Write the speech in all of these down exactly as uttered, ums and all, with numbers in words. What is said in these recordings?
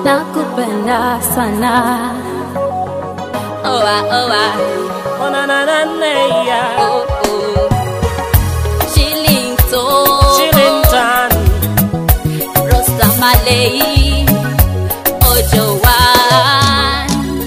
nakupenda sana. Oh ah, oh ah, oh na na na na yeah. Oh oh, Shillington, Shillington, Tamale, Ojowan,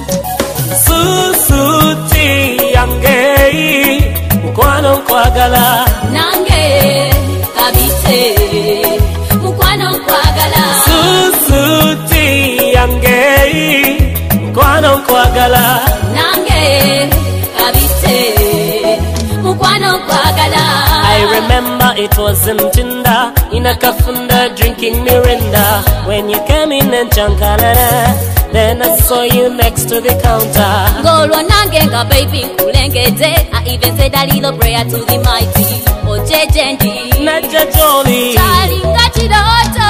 Nsusuti yange, mukwano nkwagala, nange kabite, mukwano nkwagala, Nsusuti yange, mukwano nkwagala, nange kabite, mukwano nkwagala. I remember it was in Tinder, in a kafunda drinking Mirinda, when you came in and chankalala. Then I saw you next to the counter. Golo nangenga baby kulengete. I even said a little prayer to the mighty. Oje jendi Naja jolly chalinga chidoto.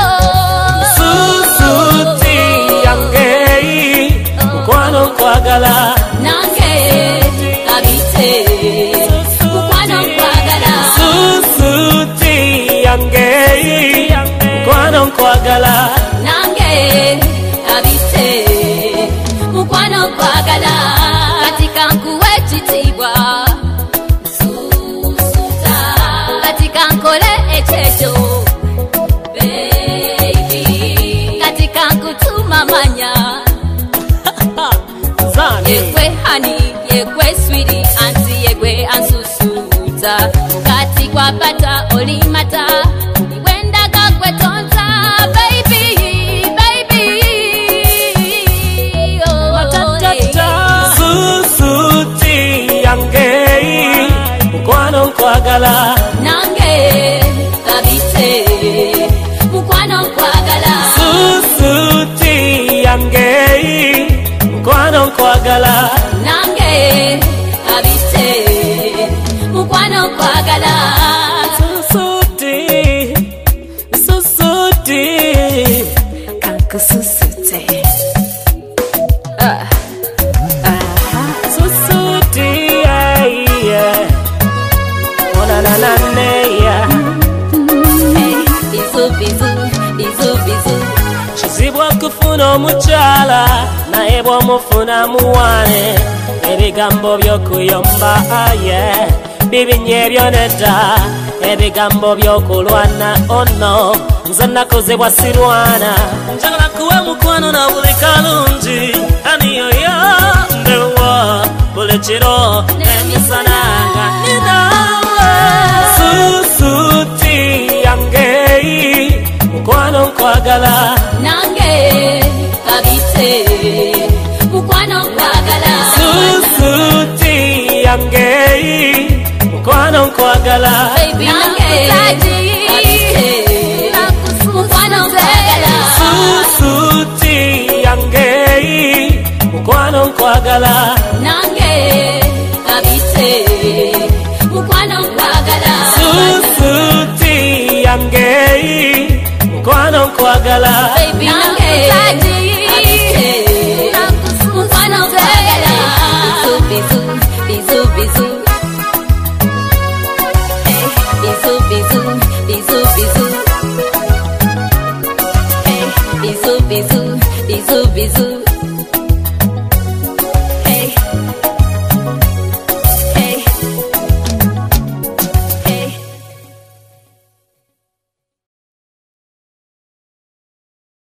Nsusuti yange, mukwano nkwagala, nange kabite, mukwano nkwagala. Nsusuti yange, mukwano nkwagala, nange kabite, mukwano nkwagala. Katika nkuwe chitibwa Nsusuta, katika nkole echecho baby, katika nkutuma manya yekwe honey, yekwe sweetie, auntie yekwe Nsusuta. Kati kwa bata olimata, uliwenda kakwe tonza baby, baby. Oh, Matatata. Nsusuti yange, mukwano nkwagala, nange kabite, mukwano nkwagala. Nsusuti yange, mukwano nkwagala, nange kabite, mukwano nkwagala. Nsusuti, Nsusuti, Nsusuti. Ah. Nsusuti, yeah, yeah. Oh na na na na yeah. Bizu bizu, bizu bizu. Kizibwa kufuna omukyala naye bw'omufuna muwane, ebigambo by'okuyomba aye bibinye byonedda, ebigambo by'okulwana ono nze nakozebwa sirwana. Njagala kuwe mukwano na buli kalungi, aniyoyo ndewo buli kiro n'emisana nga ninawe. Nsusuti yange, mukwano nkwagala, nange kabite, mukwano nkwagala. Nsusuti yange, mukwano nkwagala, Baby nange kabite, mukwano nkwagala. Nsusuti yange, mukwano nkwagala, nange kabite, mukwano nkwagala. Nsusuti yange, mukwano nkwagala, Baby nange kabite, mukwano nkwagala. Bizu bizu, bizu bizu. Hey, bizu bizu, bizu bizu. Hey, bizu bizu, bizu bizu.